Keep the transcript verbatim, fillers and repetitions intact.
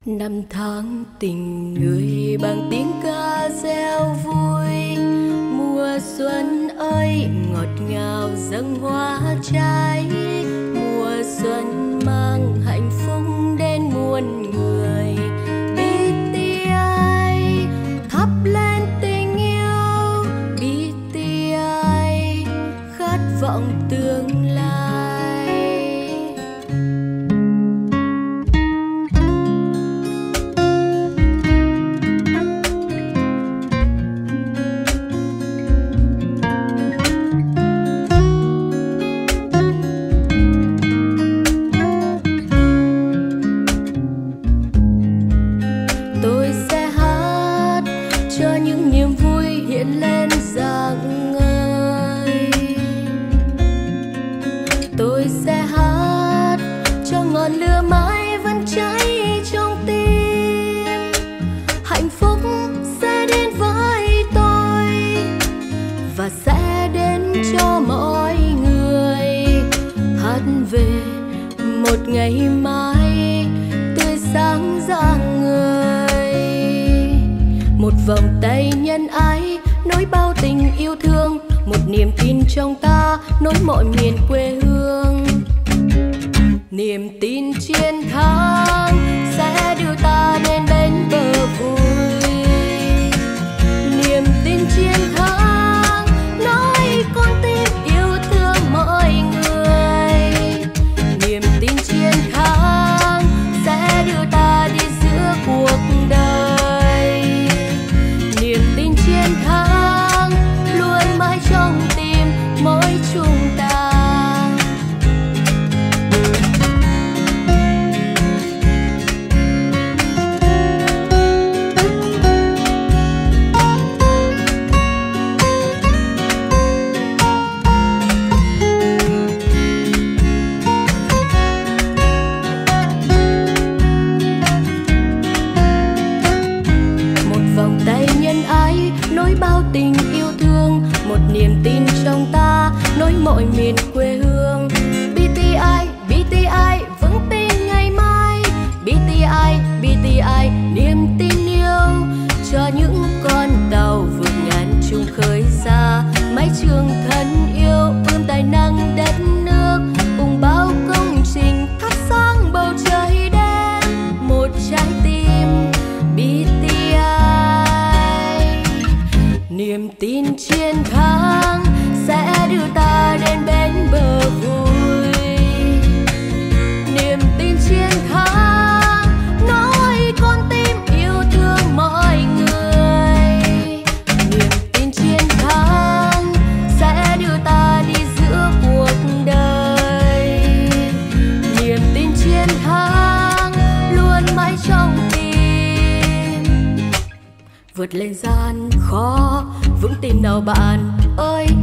Năm tháng tình người bằng tiếng ca reo vui, mùa xuân ơi ngọt ngào dâng hoa trái, mùa xuân mang hạnh phúc đến muôn người. Bi ti ai thắp lên tình yêu, bi ti ai khát vọng tương lai. Tôi sẽ hát cho ngọn lửa mãi vẫn cháy trong tim. Hạnh phúc sẽ đến với tôi và sẽ đến cho mọi người. Hát về một ngày mai tươi sáng rạng ngời. Một vòng tay nhân ái nối bao tình yêu thương, một niềm tin trong ta nối mọi miền quê hương. Niềm tin chiến thắng sẽ đưa ta đến bến bờ vui. Niềm tin chiến thắng nói con tim yêu thương mọi người. Niềm tin chiến thắng sẽ đưa ta đi giữa cuộc đời. Niềm tin chiến thắng luôn mãi trong tim mỗi chúng ta. Nối bao tình yêu thương, một niềm tin trong ta nối mọi miền quê hương. bi ti ai, bi ti ai vững tin ngày mai. bi ti ai, bi ti ai niềm tin yêu cho những con tàu vượt ngàn chung khơi xa. Mái trường thân yêu ươm tài năng đất nước, cùng bao công trình thắp sáng bầu trời đêm. Một trái tim bi ti ai, niềm tin chiến thắng sẽ đưa ta đến bến bờ vui. Niềm tin chiến thắng nói con tim yêu thương mọi người. Niềm tin chiến thắng sẽ đưa ta đi giữa cuộc đời. Niềm tin chiến thắng luôn mãi trong tim. Vượt lên gian khó vững tin nào bạn ơi,